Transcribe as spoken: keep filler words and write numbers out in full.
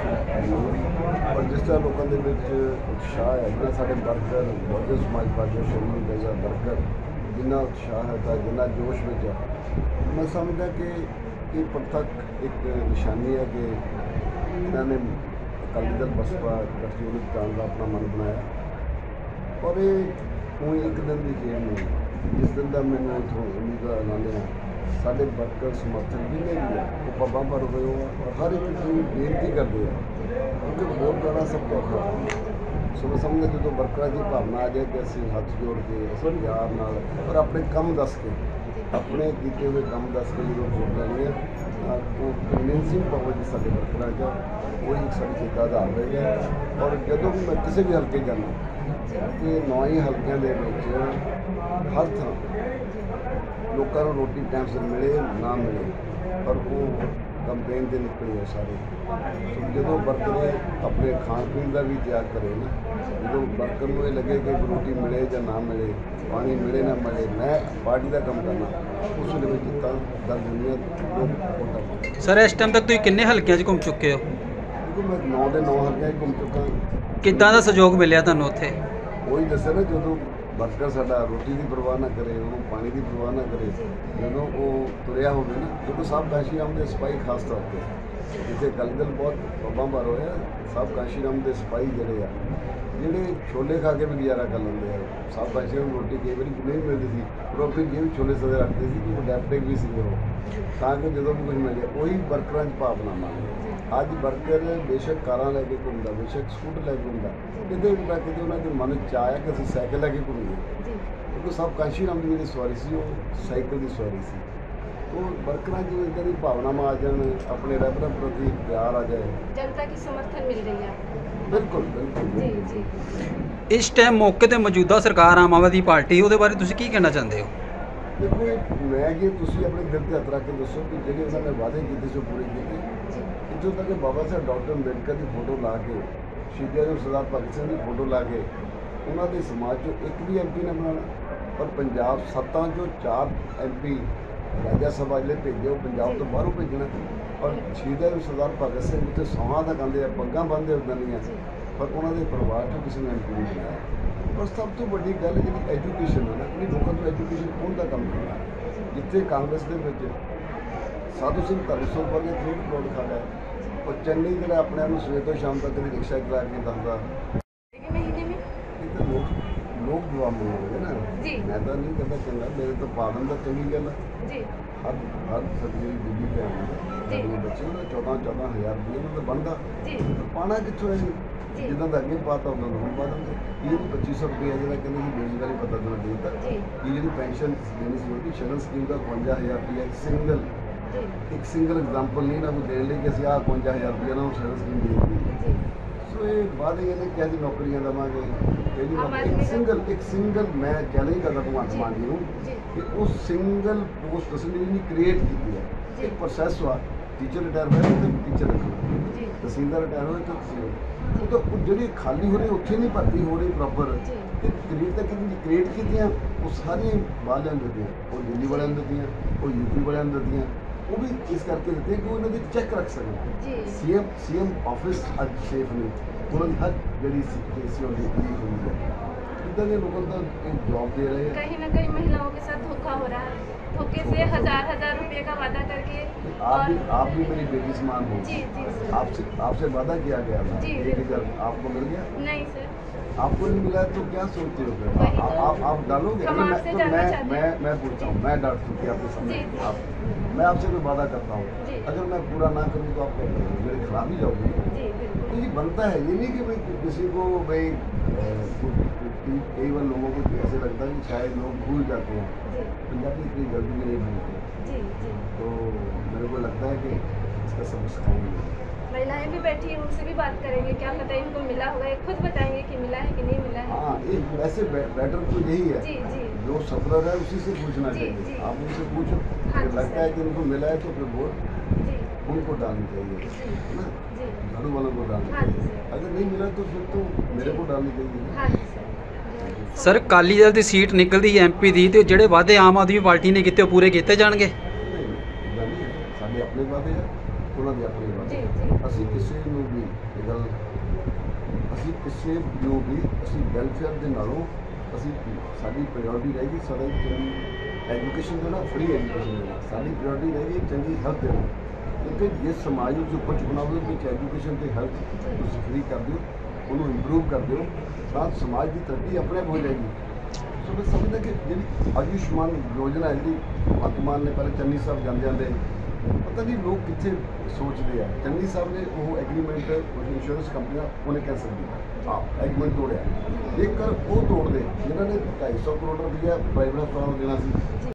और जिस तरह लोगों के विच उत्साह है, जिन्ना साढ़े वर्कर बहुजन समाज पार्टी श्रोमणी अकाली दल वर्कर जिन्ना उत्साह है था, जिन्ना जोश में है, मैं समझदा कि ये प्रत्यक्ष एक निशानी है कि इन्होंने अकाली दल बसपा गठजोड़ जिताने का अपना मन बनाया। और ये कोई एक दिन की खेल नहीं, जिस दिन का मैंने इतों उम्मीदवार लाने हैं साढ़े वर्कर समर्थक जिन्हें भी है वो पब्बा भर गए हो और हर एक को बेनती करते हैं, क्योंकि वोट करना सब औखा। सो मैं समझदा जो वर्कर की भावना आ जाए कि असं हथ जोड़ के असं प्यार नाल और अपने कम दस के अपने किए हुए कम दस के जो वोट लैनी है वो कन्विंसिंग पावर जो साढ़े वर्कर का वही एक साड़ी जिद्दा आधार रहेगा। और जो भी मैं किसी भी हल्के जाना कि नौ ही हल्कों के हर थां लोगों को रोटी टाइम से मिले ना मिले पर वो कंपेन से निकले है सारे। तो जो वर्कर अपने खाण पीन का भी त्याग करे ना, जो वर्कर को ये लगे कि रोटी मिले या ना मिले, पानी मिले ना मिले, मैं पार्टी का काम करना उस वे जिता दल दुनिया। सर इस टाइम तक तुम किन्ने हल्कों च घूम चुके हो? क्योंकि मैं नौ के नौ हल्कों घूम चुका। किद्दां दा सहयोग मिलिया तुहानूं उत्थे? वही दस्या ना, जो वर्कर साडा रोटी की परवाह ना करे, उन्होंने पानी की परवाह ना करे, जो वो तुरया हो ना, जो सब काशीराम के सिपाही खास तौर पर जिसे अकाली दल बहुत पब्बा भर होया, सब काशीराम के सिपाही जोड़े आ जोड़े छोले खा के भी गुजारा कर लेंगे। सब काशीराम रोटी कई बार नहीं मिलती थी और अपनी जेब छोले सदे रखते थे कि वो डायबिटिक भी सी वो, ताकि जो भी कुछ मिल जाए वही वर्कर भावना मांगे। अज वर्कर बेशक कारां लैके घूमता, बेशक स्कूटर लैके घूमता, कितने ना कितने उन्होंने मन चाया कि असं साइकिल लैके घूमीए, क्योंकि सब काशीराम की जी सवारी से साइकिल की सवारी से। तो वर्कर जो इदा की भावना में आ जाए, अपने रैबर प्रति प्यार आ जाए, जनता की समर्थन मिल रही है। बिल्कुल बिल्कुल जी जी। इस टाइम मौके ते मौजूदा सरकार आम आदमी पार्टी ਉਹਦੇ बारे तुसीं की कहना चाहते हो? देखो मैं कि तुसीं अपने दिल से हथ रख के दसो कि ਜਿਹੜੇ उन्होंने वादे किए सो पूरे किए। इतों तक बाबा साहब डॉक्टर अंबेडकर की फोटो ला के, शहीद आजम सरदार भगत सिंह की फोटो ला के उन्होंने समाज चो एक भी एम पी ने बनाना, और पंजाब सत्तां चो चार एम पी राज्य सभा जो भेजे वो पंजाब तो बाहरों भेजना। और शहीद आजम सरदार भगत सिंह उत्ते सौहां तक आते हैं, पग्गां बन्नदे उदां दियां, पर उन्होंने परिवार चो किसी ने एम पी नहीं बनाया। और सब तो बड़ी गल जी एजुकेशन है ना, कि लोगों को एजुकेशन कौन का काम करना। जिथे कांग्रेस के साधु सिंह धर्मसों पर थ्री करोड़ खा गया, और चन्नी जो अपने आप सवेर तो शाम तक कभी रिक्शा चला के दसदा लोग लोग जवाब मिलेंगे ना। मैं तो नहीं कहता चंगा, मेरे तो पालन तो चंगी गल है। हर हर सब्जी बीबी भैन बच्चे ना चौदह चौदह हज़ार रुपये तो बनता, पाना कितों है जिदा का अगे पाता उदा हम पा देंगे। ये पच्ची सौ रुपया जो कहते हैं बेरोजगारी पता देना देता, ये जी पेंशन देनी सी शरण स्कीम का इकवंजा हज़ार रुपया एक सिंगल एक सिंगल एग्जाम्पल नहीं ना कोई देने लगे कि असं आह इकवंजा हज़ार रुपया ना शरण स्कीम दे। सो ये वादे ये क्या जी नौकरियां देवे, एक सिंगल एक सिंगल मैं चैलेंज करता भगवंत मान जी हूँ कि उस सिंगल पोस्ट असली क्रिएट की है। एक प्रोसैस हुआ, टीचर रिटायर हुआ तो टीचर रखना, तहसीलदार रिटायर हुए तो तहसील, तो जी खाली हो रही उत्थे नहीं भर्ती हो रही प्रॉपर क्रिएट तक क्रिएट की वो सारी बाहर देती हैं, वो दिल्ली वाले देती हैं, वो यूपी वाले देती हैं, वो भी इस करके देते हैं कि उन्होंने चेक रख सकें। C M C M office अज सेफ नहीं, उन्होंने हर जी केसी होती हुई है, इदा के लोगों का जॉब दे रहे हैं। कहीं ना कहीं महिलाओं के साथ धोखा हो रहा है, धोखे से हजार हजार रुपए का वादा करके। आप भी आप भी मेरी बेटी समान हो। जी जी आपसे आपसे वादा किया गया था, एक हज़ार आपको मिल गया? नहीं सर, आपको नहीं मिला तो क्या सोचते हो फिर? आप आप, आप, आप डालोगे? हम मैं आपसे तो जानना मैं चाहते मैं मैं पूछता हूँ, मैं डाल चुकी आपके सामने, आप मैं आपसे कोई वादा करता हूँ, अगर मैं पूरा ना करूँ तो आप क्या करोगे? मेरे खिलाफ ही जाओगे। तो ये बनता है, ये नहीं कि भाई किसी को भाई कई बार लोगों को ऐसे लगता है कि शायद लोग भूल जाते हैं, पंजाबी इतनी जल्दी में नहीं भूलते, तो मेरे को लगता है कि इसका सबक सिखाएंगे। महिलाएं भी बैठी हैं, उनसे भी बात करेंगे, क्या पता इनको मिला होगा, खुद बताएंगे कि मिला है कि नहीं मिला है। हाँ, एक वैसे बेटर तो यही है, जी जी जो सफर है उसी से पूछना चाहिए। आप उनसे पूछो, अगर लगता है कि उनको मिला है तो फिर वोट उनको डालनी चाहिए, है ना, झाड़ू वालों को डालनी चाहिए। अगर नहीं मिला तो फिर तो मेरे को डालनी चाहिए। सर अकाली दल की सीट निकलती है एम पी की, तो जोड़े वादे आम आदमी पार्टी ने किए पूरे किए जाएंगे? साढ़े अपने वादे हैं, ਉਹਨਾਂ ਦੀ ਆਪਣੀ ਜੀ, ਬਾਤ ਜੀ। ਅਸੀਂ ਕਿਸੇ ਨੂੰ ਵੀ ਇਹ ਗੱਲ ਅਸੀਂ ਕਿਸੇ ਨੂੰ ਵੀ ਅਸੀਂ ਵੈਲਫੇਅਰ ਦੇ ਨਾਲੋਂ ਅਸੀਂ ਸਾਡੀ ਪ੍ਰਾਇੋਰਟੀ ਰਹੇਗੀ ਸਾਡਾ ਚੰਗੀ ਐਜੂਕੇਸ਼ਨ ਦੇਣਾ, ਫ੍ਰੀ ਐਜੂਕੇਸ਼ਨ ਦੇਣਾ, ਸਾਡੀ ਪ੍ਰਾਇੋਰਟੀ ਰਹੇਗੀ ਚੰਗੀ ਹੈਲਥ ਦੇਣਾ, ਕਿਉਂਕਿ ਜੇ ਸਮਾਜ ਨੂੰ ਜੋ ਕੁਝ ਬਣਾਓਗੇ ਵਿੱਚ ਐਜੂਕੇਸ਼ਨ ਤੇ ਹੈਲਥ ਤੁਸੀਂ ਫ੍ਰੀ ਕਰ ਦਿਓ, ਉਹਨੂੰ ਇੰਪਰੂਵ ਕਰ ਦਿਓ ਤਾਂ ਸਮਾਜ ਦੀ ਤਰੱਕੀ ਆਪਣੇ ਆਪ ਹੋ ਜਾਏਗੀ। ਸੋ ਮੈਂ ਸਮਝਦਾ ਕਿ ਜਿਹੜੀ ਆਯੁਸ਼ਮਾਨ ਯੋਜਨਾ ਹੈ, ਜਿਹੜੀ ਭਗਵੰਤ ਮਾਨ ਨੇ ਪਹਿਲੇ ਚੰਨੀ ਸਾਹਿਬ ਜਾਂਦੇ ਜਾਂਦੇ ਪਤਾ ਨਹੀਂ ਲੋਕ ਕਿੱਥੇ ਸੋਚਦੇ ਆ, ਚੰਨੀ ਸਾਹਿਬ ਨੇ ਉਹ ਐਗਰੀਮੈਂਟ ਇੰਸ਼ੋਰੈਂਸ ਕੰਪਨੀਆਂ ਉਹਨੇ ਕੈਂਸਲ ਕੀਤਾ, ਹਾਂ ਐਗਰੀਮੈਂਟ ਤੋੜਿਆ। ਜੇਕਰ ਉਹ ਤੋੜਦੇ ਜਿਨ੍ਹਾਂ ਨੇ ਢਾਈ ਸੌ ਕਰੋੜ ਰੁਪਈਆ ਪ੍ਰਾਈਵੇਟ ਹਸਪਤਾਲਾਂ ਨੂੰ ਦੇਣਾ ਸੀ